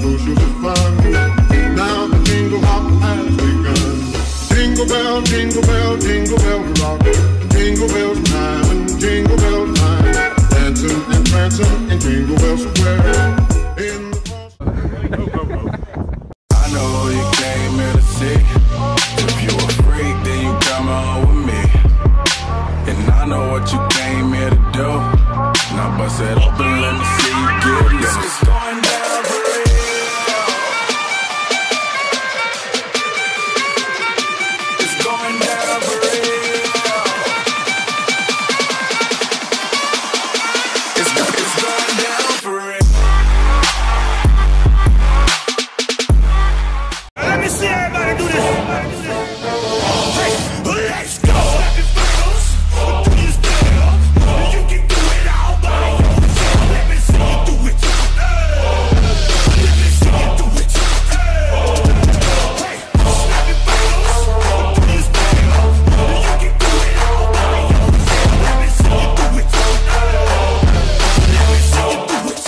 social fun. Now the jingle hop has begun. Jingle bell, jingle bell, jingle bell rock. Jingle bell time, jingle bell time. Dancing and prancing in Jingle Bell Square. In the I know who you came here to see. If you a freak, then you come on with me. And I know what you came here to do. Now bust it open, let me see you get loose. It's going down for real. It's going down for real. It's going down for real. Let me see everybody do this. Hey, let's go. Do you still? You can do it all by yourself. Let me see you do it. Let me see you do it. Hey, snap your fingers. Do you still? You can do it all by yourself. Let me see you do it. Let me see you do it.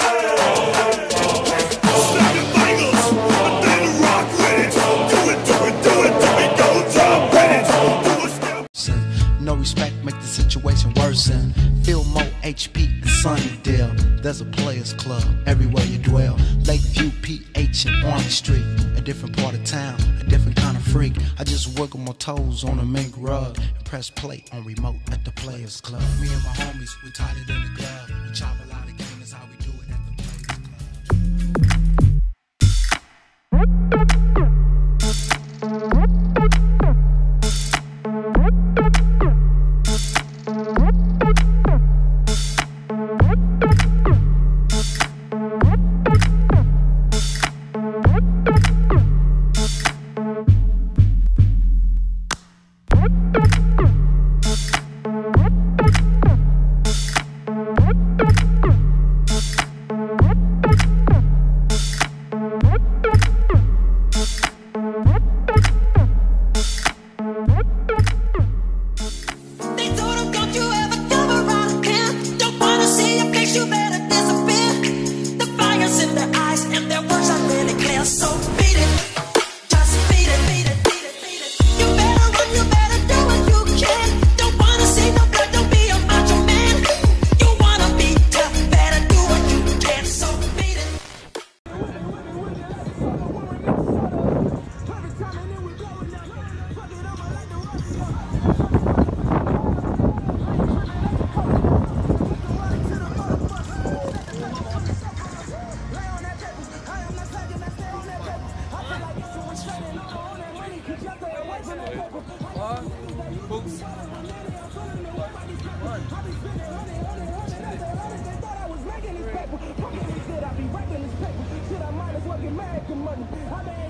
Snap your fingers. Then rock with it. Do it, do it, do it, do it. Go jump with it. Do it still. No respect make the situation worsen. Feel more HP and Sunnydale. There's a players club everywhere you dwell. Lakeview, PH, and Orange Street. A different part of town, a different kind of freak. I just wiggle my toes on a mink rug and press play on remote at the players club. Me and my homies, we tied it in the glove. We chop a lot of game, that's how we do it at the players club. They told him, don't you ever come around here. Don't wanna see your face, you better disappear. The fire's in their eyes and their words are really clear. So beat it, just beat it, beat it, beat it, beat it. You better run, you better do what you can. Don't wanna see no blood, don't be a macho man. You wanna be tough, better do what you can. So beat it. I